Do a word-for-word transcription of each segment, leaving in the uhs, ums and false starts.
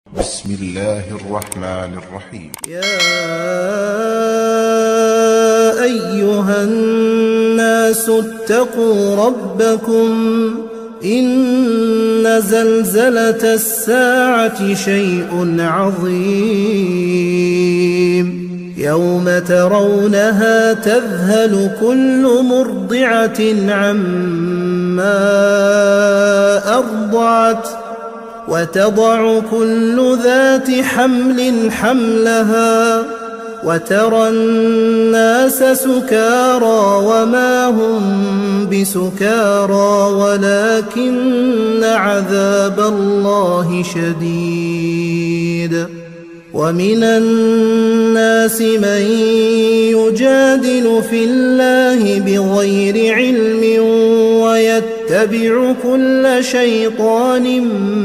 بسم الله الرحمن الرحيم. يا أيها الناس اتقوا ربكم إن زلزلة الساعة شيء عظيم يوم ترونها تذهل كل مرضعة عما أرضعت وتضع كل ذات حمل حملها وترى الناس سكارى وما هم بسكارى ولكن عذاب الله شديد. ومن الناس من يجادل في الله بغير علم ويتبع كل شيطان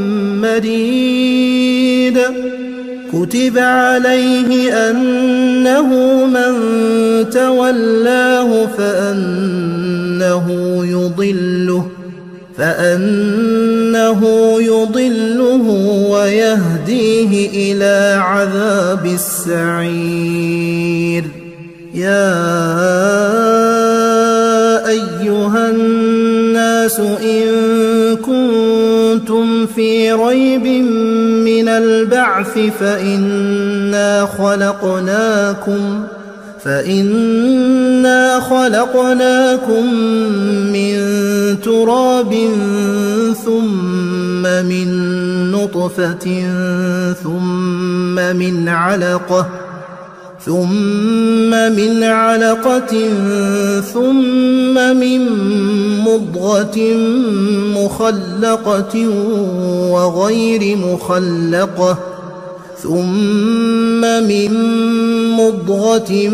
مريد. كتب عليه أنه من تولاه فأنه يضله فأنه يضله ويهديه إلى عذاب السعير. يا أيها الناس إن كنتم في ريب من البعث فإنا خلقناكم فإنا خلقناكم من تراب ثم من نطفة ثم من علقة ثم من علقة ثم من مضغة مخلقة وغير مخلقة ثم من مضغة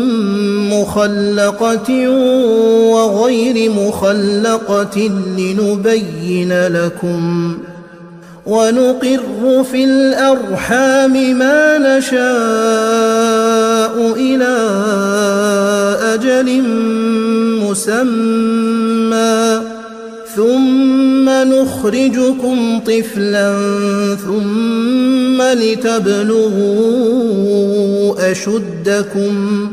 مخلقة وغير مخلقة لنبين لكم ونقر في الأرحام ما نشاء إلى أجل مسمى ثم نخرجكم طفلا ثم لتبلغوا أشدكم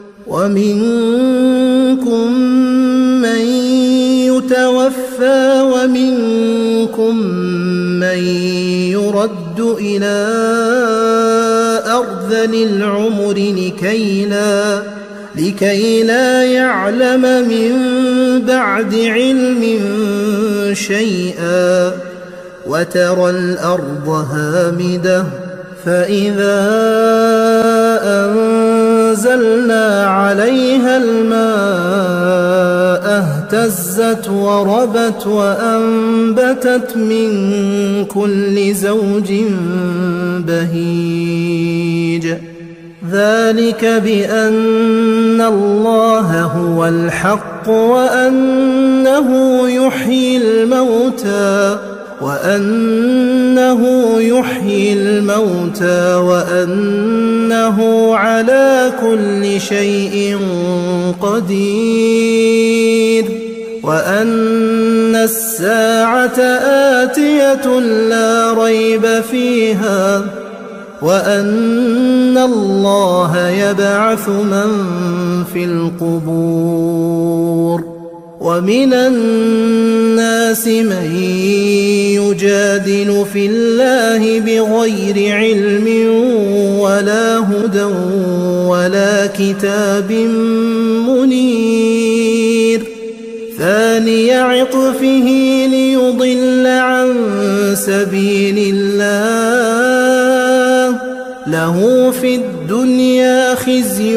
ومنكم من يتوفى ومنكم من يرد إلى أرذل العمر لكي لا لكي لا يعلم من بعد علم شيئا. وترى الأرض هامدة فإذا أنزلنا عليها الماء اهتزت وربت وأنبتت من كل زوج بهيج. ذلك بأن الله هو الحق وأنه يحيي الموتى وأنه يحيي الموتى وأنه على كل شيء قدير وأن الساعة آتية لا ريب فيها وأن الله يبعث من في القبور. ومن الناس من يجادل في الله بغير علم ولا هدى ولا كتاب منير. ثاني عطفه ليضل عن سبيل الله له في الدنيا خزي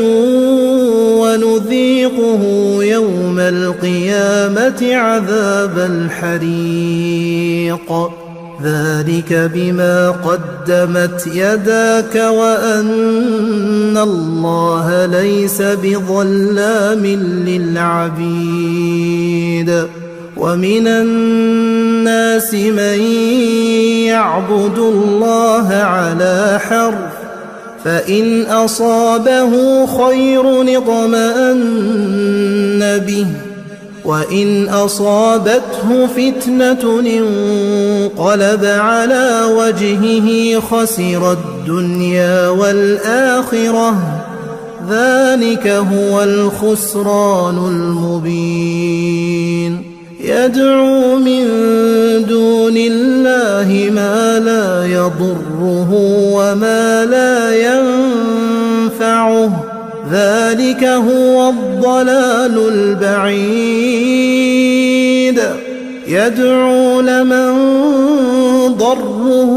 ونذيقه يوم القيامة عذاب الحريق. ذلك بما قدمت يداك وأن الله ليس بظلام للعبيد. ومن الناس من يعبد الله على حرف فإن أصابه خير اطمأن به وإن أصابته فتنة انقلب على وجهه خسر الدنيا والآخرة ذلك هو الخسران المبين يدعو من دون الله ما لا يضره وما لا ينفعه ذلك هو الضلال البعيد يدعو لمن ضره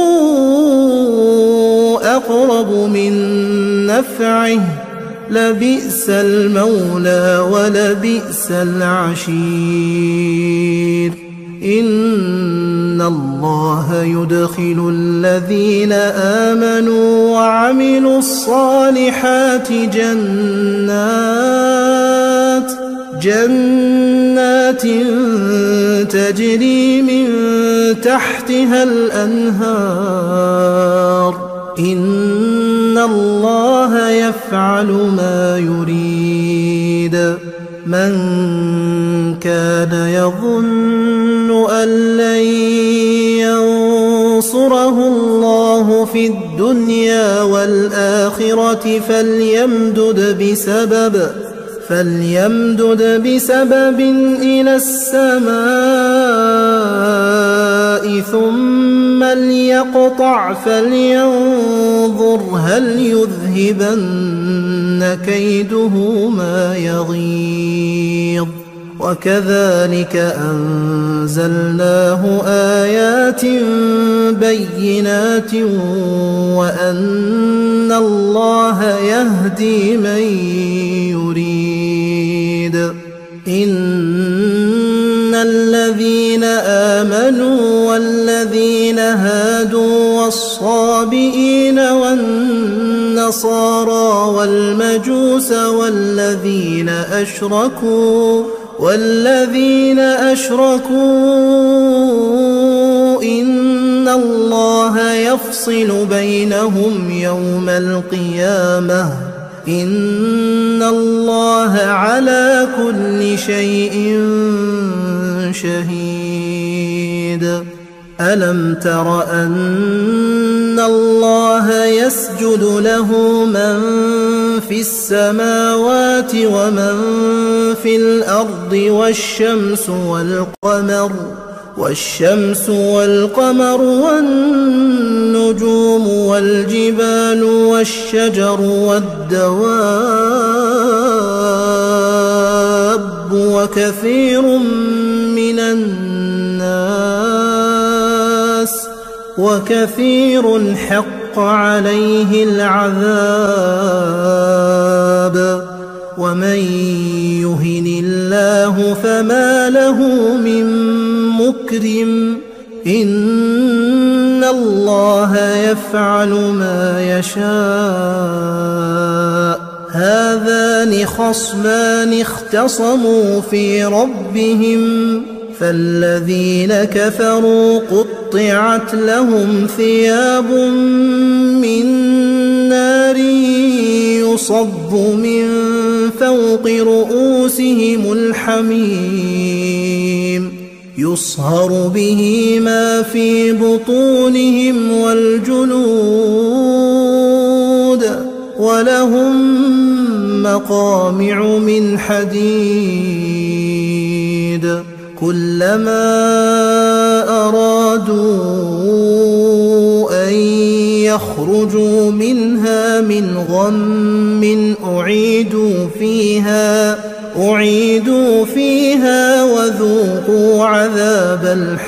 أقرب من نفعه لبئس المولى ولبئس العشير إن الله يدخل الذين آمنوا وعملوا الصالحات جنات جنات تجري من تحتها الأنهار إن الله يفعل ما يريد من كان يظن أن لن ينصره الله في الدنيا والآخرة فليمدد بسبب فليمدد بسبب إلى السماء ثم ليقطع فلينظر هل يذهبن كيده ما يغيظ وكذلك أنزلناه آيات بينات وأن الله يهدي من يريد إن الذين آمنوا والذين هادوا والصابئين والنصارى والمجوس والذين أشركوا والذين أشركوا إن الله يفصل بينهم يوم القيامة إن الله على كل شيء شهيد ألم تر أن الله يسجد له من في السماوات ومن في الأرض والشمس والقمر والشمس والقمر والنجوم والجبال والشجر والدواب وكثير من الناس وكثير حق عليه العذاب ومن يهن الله فما له من مكرم إن الله يفعل ما يشاء هذان خصمان اختصموا في ربهم فالذين كفروا قطعت لهم ثياب من نار يصب من فوق رؤوسهم الحميم يصهر به ما في بطونهم والجلود ولهم مقامع من حديد كلما أرادوا أن يخرجوا منها من غم أعيدوا فيها أعيدوا فيها وذوقوا عذاب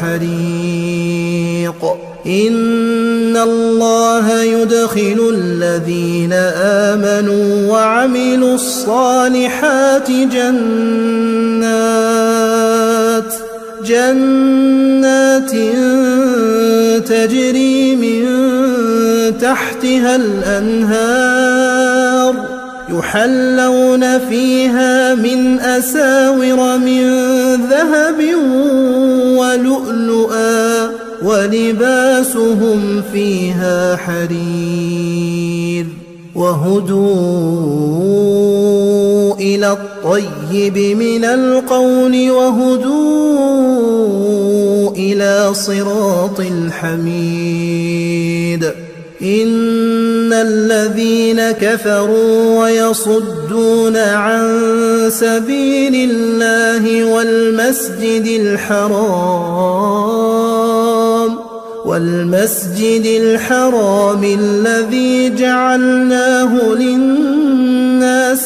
الحريق إن الله يدخل الذين آمنوا وعملوا الصالحات جنات جنات تجري من تحتها الأنهار يحلون فيها من أساور من ذهب ولؤلؤا ولباسهم فيها حرير وهدوا إلى الطيب من القول وهدوا إلى صراط الحميد إن الذين كفروا ويصدون عن سبيل الله والمسجد الحرام والمسجد الحرام الذي جعلناه للناس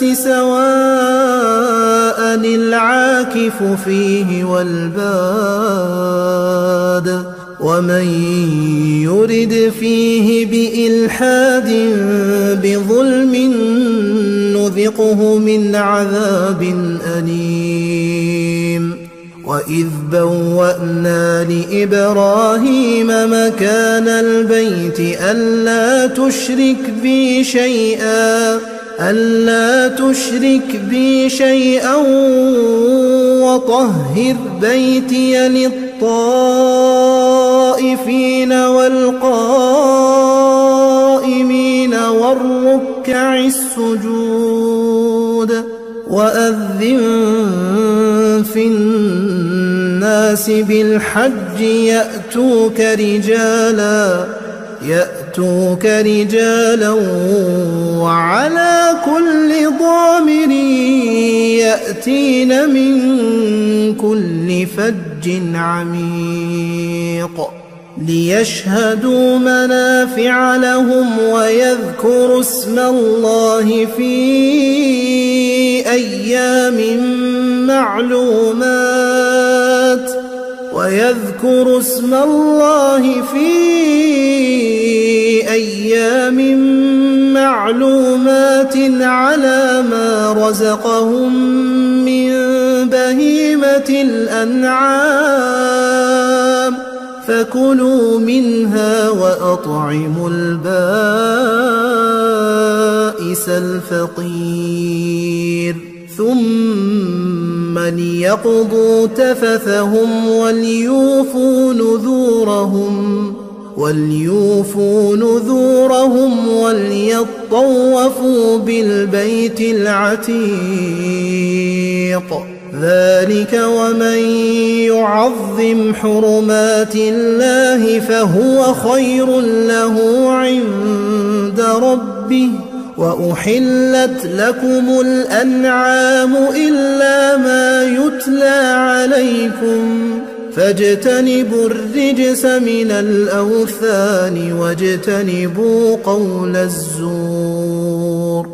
سواء العاكف فيه والباد ومن يرد فيه بإلحاد بظلم نذقه من عذاب أليم وإذ بوأنا لإبراهيم مكان البيت ألا تشرك بي شيئا ألا تشرك بي شيئا وطهر بيتي للطائفين والقائمين والركع السجود وأذن في الناس بالحج يأتوك رجالا يأتوك رجالا وعلى كل ضامر يأتين من كل فج عميق ليشهدوا منافع لهم ويذكروا اسم الله في أيام معلومات ويذكروا اسم الله في أيام معلومات على ما رزقهم من بهيمة الأنعام فكلوا منها وأطعموا البائس الفقير ثم ليقضوا تفثهم وليوفوا نذورهم وليوفوا نذورهم وليطوفوا بالبيت العتيق ذلك ومن يعظم حرمات الله فهو خير له عند ربه وأحلت لكم الأنعام إلا ما يتلى عليكم فاجتنبوا الرجس من الأوثان واجتنبوا قول الزور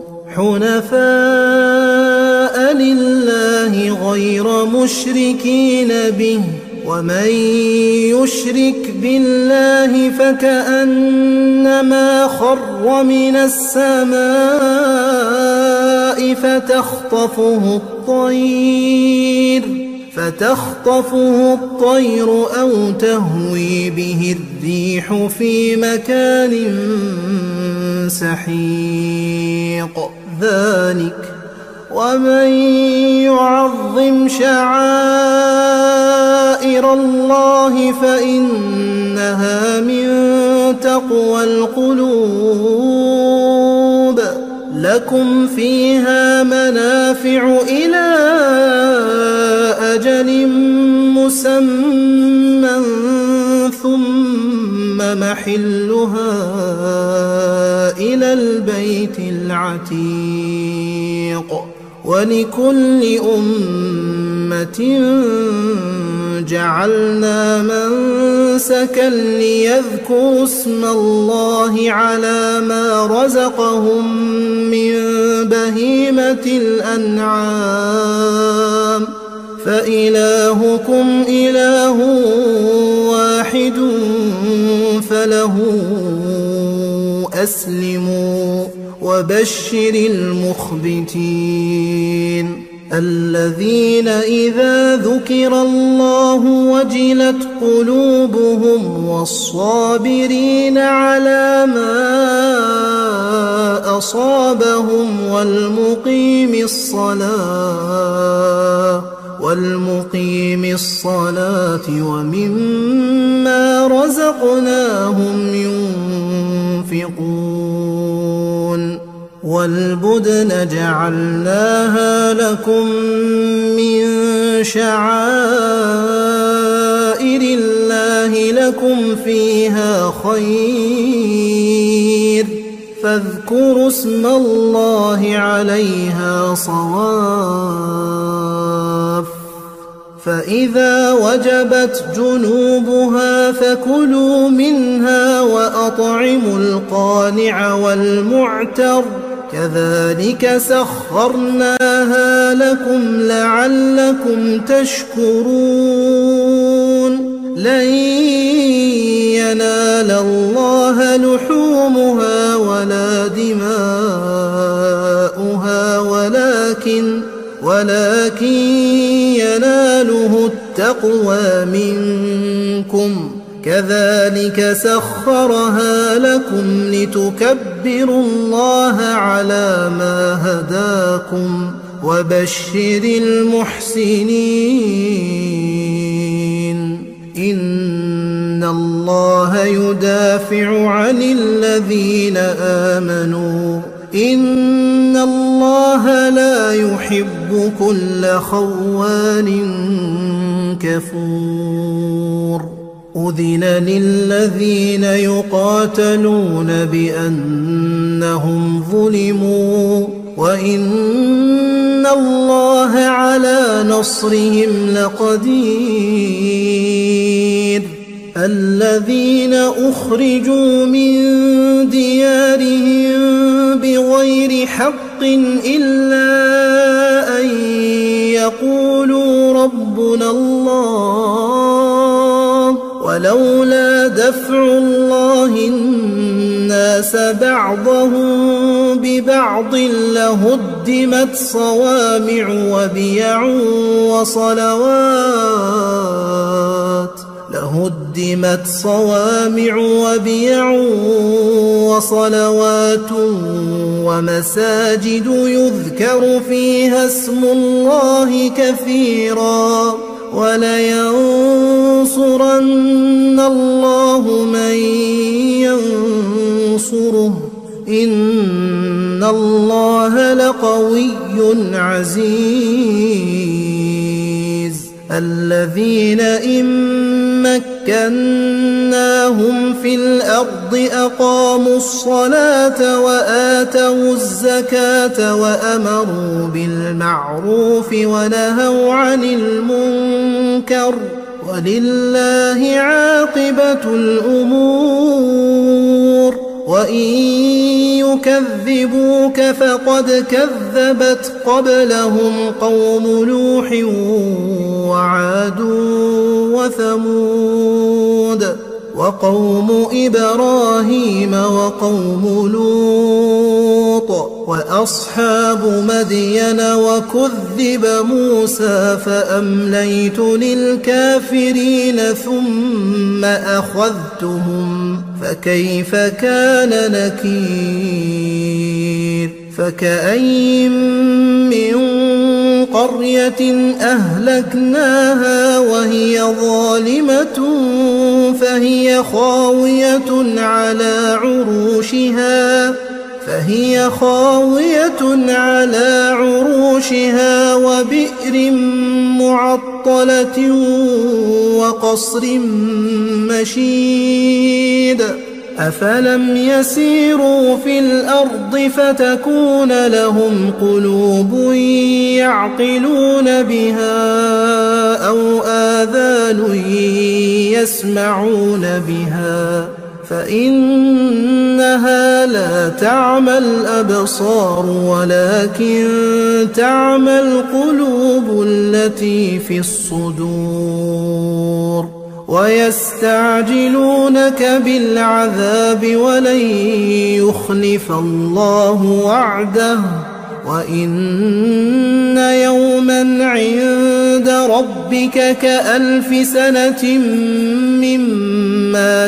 حنفاء لله غير مشركين به ومن يشرك بالله فكأنما خر من السماء فتخطفه الطير فتخطفه الطير أو تهوي به الريح في مكان سحيق ذلك ومن يعظم شعائر الله فإنها من تقوى القلوب لكم فيها منافع إلى أجل مسمى ثم محلها إلى البيت العتيق ولكل أمة جعلنا منسكا ليذكروا اسم الله على ما رزقهم من بهيمة الأنعام فإلهكم إله واحد فله أسلموا وبشر المخبتين الذين إذا ذكر الله وجلت قلوبهم والصابرين على ما أصابهم والمقيم الصلاة والمقيم الصلاة ومما رزقناهم ينفقون والبدن جعلناها لكم من شعائر الله لكم فيها خير فاذكروا اسم الله عليها صواف فإذا وجبت جنوبها فكلوا منها وأطعموا القانع والمعتر كذلك سخرناها لكم لعلكم تشكرون لن ينال الله لحومها ولا دماؤها ولكن ولكن يناله التقوى منكم كذلك سخرها لكم لتكبروا الله على ما هداكم وبشر المحسنين إن الله يدافع عن الذين آمنوا إن الله لا يحب كل خوان كفور أذن للذين يقاتلون بأنهم ظلموا وإن الله على نصرهم لقدير الذين أخرجوا من ديارهم بغير حق إلا أن يقولوا ربنا الله ولولا دفع الله الناس بعضهم ببعض لهدمت صوامع وبيع وصلوات لهدمت صوامع وبيع وصلوات ومساجد يذكر فيها اسم الله كثيرا ولينصرن الله من ينصره إن الله لقوي عزيز الذين إن مكناهم في الأرض أقاموا الصلاة وآتوا الزكاة وأمروا بالمعروف ونهوا عن المنكر ولله عاقبة الأمور وإن يكذبوك فقد كذبت قبلهم قوم نوح وعاد وثمود وقوم إبراهيم وقوم لوط وأصحاب مدين وكذب موسى فأمليت للكافرين ثم أخذتهم فكيف كان نكير فكأين من قرية أهلكناها وهي ظالمة فهي خاوية على عروشها فهي خاوية على عروشها وبئر معطلة وقصر مشيد أفلم يسيروا في الأرض فتكون لهم قلوب يعقلون بها أو آذان يسمعون بها فإنها لا تعمى الأبصار ولكن تعمى القلوب التي في الصدور ويستعجلونك بالعذاب ولن يخلف الله وعده وإن يوما عند ربك كألف سنة مما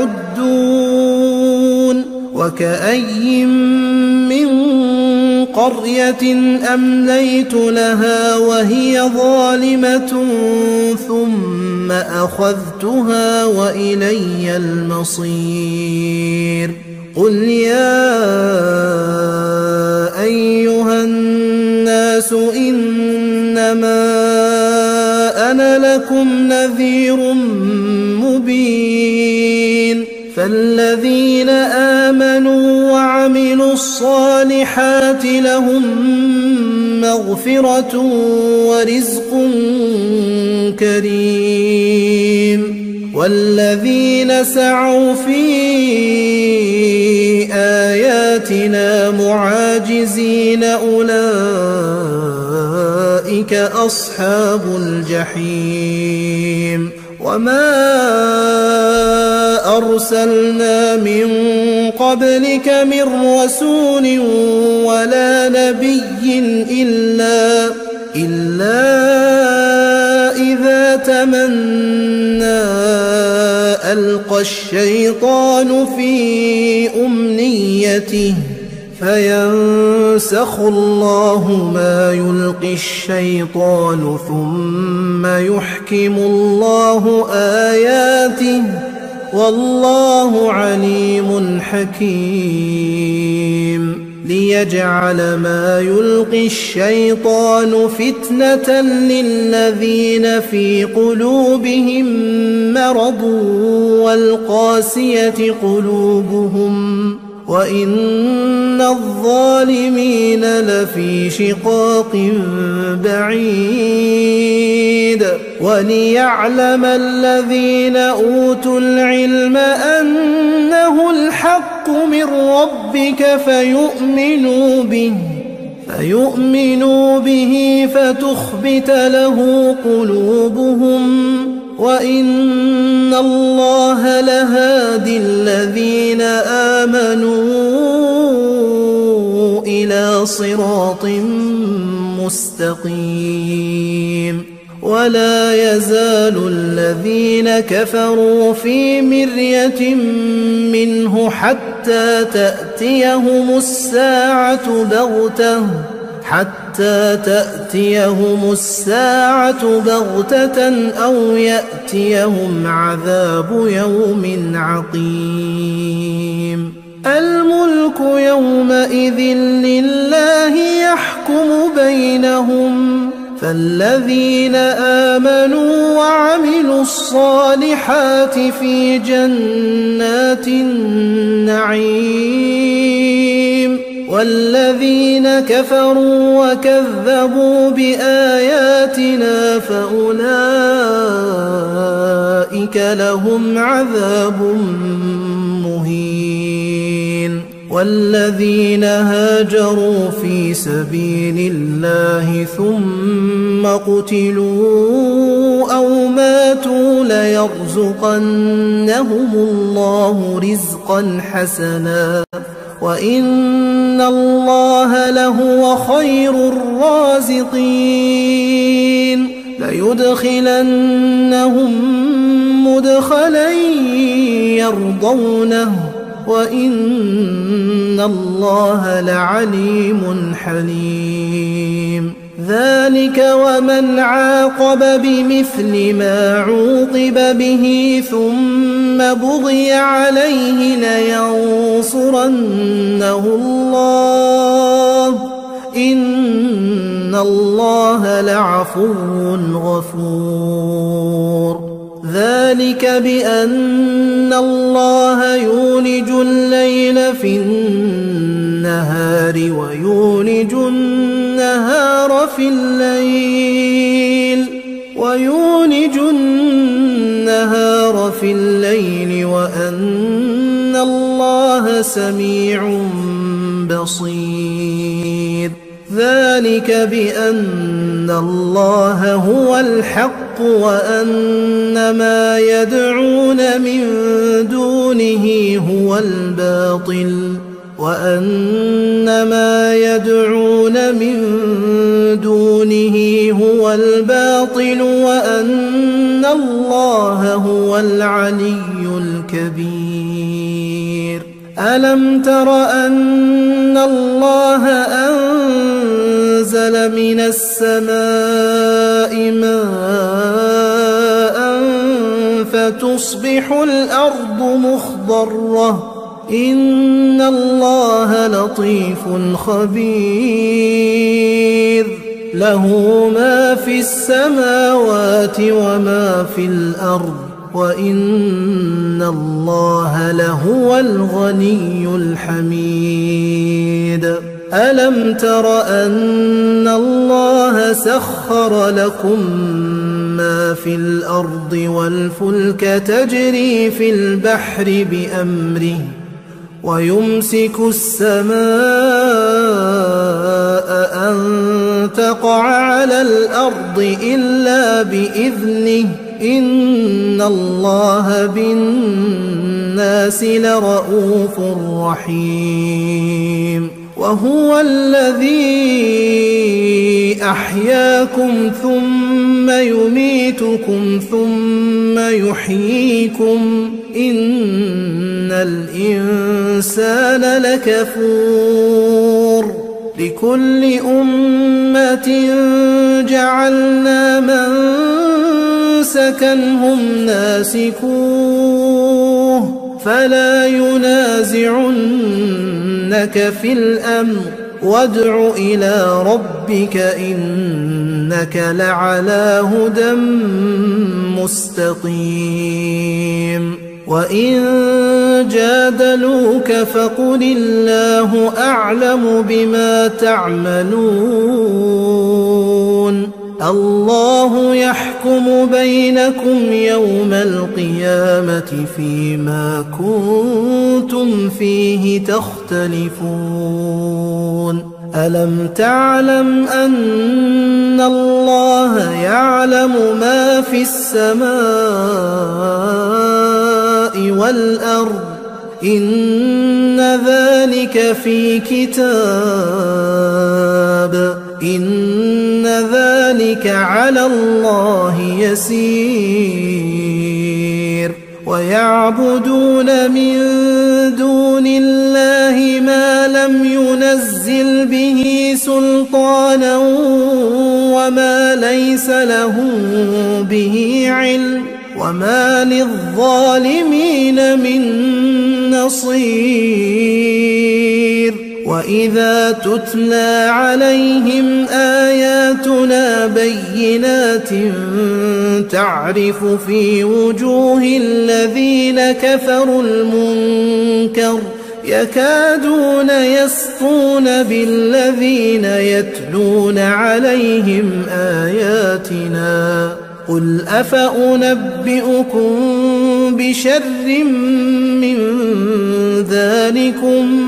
تعدون وكأي من قرية أمليت لها وهي ظالمة ثم أخذتها وإلي المصير قل يا أيها الناس إنما أنا لكم نذير مبين فالذين آمنوا وعملوا الصالحات لهم مغفرة ورزق كريم والذين سعوا في آياتنا معاجزين أولئك أصحاب الجحيم وما أرسلنا من قبلك من رسول ولا نبي إلا إلا إذا تمنى ألقى الشيطان في أمنيته فينسخ الله ما يلقي الشيطان ثم يحكم الله آياته والله عليم حكيم ليجعل ما يلقي الشيطان فتنة للذين في قلوبهم مرض والقاسية قلوبهم وإن الظالمين لفي شقاق بعيد وليعلم الذين أوتوا العلم أنه الحق من ربك فيؤمنوا به فيؤمنوا به فتخبت له قلوبهم وإن الله لهادي الذين آمنوا إلى صراط مستقيم ولا يزال الذين كفروا في مرية منه حتى تأتيهم الساعة بغتة حتى تأتيهم الساعة بغتة أو يأتيهم عذاب يوم عقيم الملك يومئذ لله يحكم بينهم فالذين آمنوا وعملوا الصالحات في جنات النعيم والذين كفروا وكذبوا بآياتنا فأولئك لهم عذاب مهين والذين هاجروا في سبيل الله ثم قتلوا أو ماتوا ليرزقنهم الله رزقا حسنا وإن الله لهو خير الرازقين ليدخلنهم مدخلا يرضونه وإن الله لعليم حليم ذلك ومن عاقب بمثل ما عوقب به ثم بغي عليه لينصرنه الله إن الله لعفو غفور ذلك بأن الله يولج الليل في النهار ويولج النهار في الليل ويولج النهار في الليل وأن الله سميع بصير ذلك بأن الله هو الحق وأن ما يدعون من دونه هو الباطل وأن ما يدعون من دونه هو الباطل وأن الله هو العلي الكبير ألم تر أن الله أنزل من السماء ماء فتصبح الأرض مخضرة إن الله لطيف خبير له ما في السماوات وما في الأرض وإن الله لهو الغني الحميد ألم تر أن الله سخر لكم ما في الأرض والفلك تجري في البحر بأمره ويمسك السماء أن تقع على الأرض إلا بإذنه إن الله بالناس لرءوف رحيم وهو الذي أحياكم ثم يميتكم ثم يحييكم إن الإنسان لكفور لكل أمة جعلنا منسكا هم ناسكوه فلا ينازعنك في الأمر وادع إلى ربك إنك لعلى هدى مستقيم وإن جادلوك فقل الله أعلم بما تعملون الله يحكم بينكم يوم القيامة فيما كنتم فيه تختلفون ألم تعلم أن الله يعلم ما في السماء والأرض إن ذلك في كتاب إن ذلك على الله يسير ويعبدون من دون الله ما لم ينزل به سلطانا وما ليس لهم به علم وما للظالمين من نصير وإذا تتلى عليهم آياتنا بينات تعرف في وجوه الذين كفروا المنكر يكادون يسطون بالذين يتلون عليهم آياتنا قل أفأنبئكم بشر من ذلكم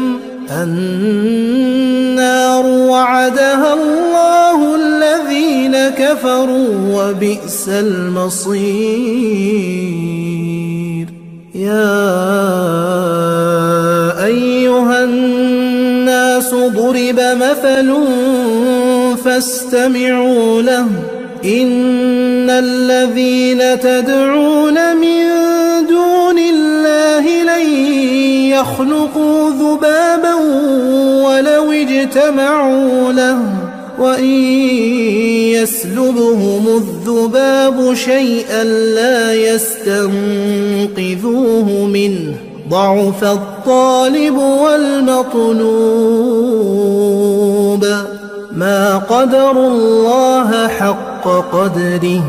النار وعدها الله الذين كفروا وبئس المصير يا أيها الناس ضرب مثل فاستمعوا له إن الذين تدعون من دون الله لن يخلقوا ذبابا ولو اجتمعوا له وإن يسلبهم الذباب شيئا لا يستنقذوه منه ضعف الطالب والمطلوب ما قدروا الله حق قدره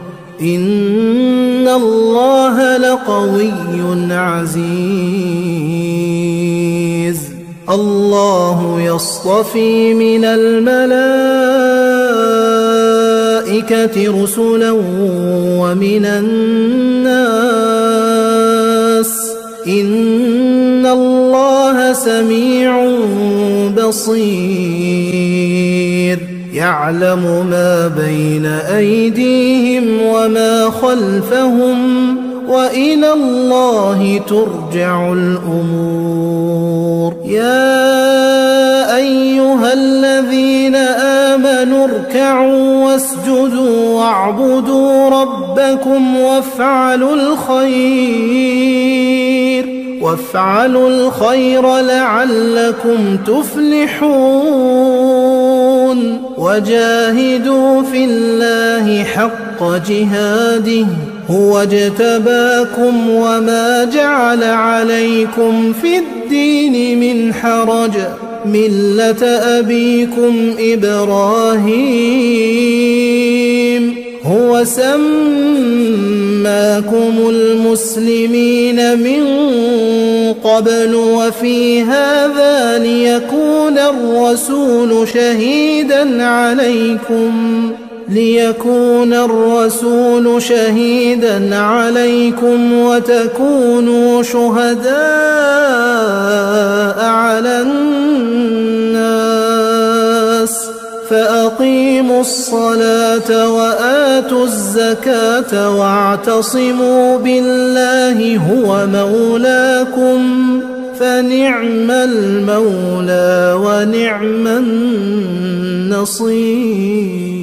إن الله لقوي عزيز الله يصطفي من الملائكة رسلا ومن الناس إن الله سميع بصير يعلم ما بين أيديهم وما خلفهم وإلى الله ترجع الأمور يا أيها الذين آمنوا اركعوا واسجدوا واعبدوا ربكم وافعلوا الخير وافعلوا الخير لعلكم تفلحون وجاهدوا في الله حق جهاده هو اجتباكم وما جعل عليكم في الدين الدين من حرج ملة أبيكم إبراهيم هو سماكم المسلمين من قبل وفي هذا ليكون الرسول شهيدا عليكم ليكون الرسول شهيدا عليكم وتكونوا شهداء على الناس فأقيموا الصلاة وآتوا الزكاة واعتصموا بالله هو مولاكم فنعم المولى ونعم النصير.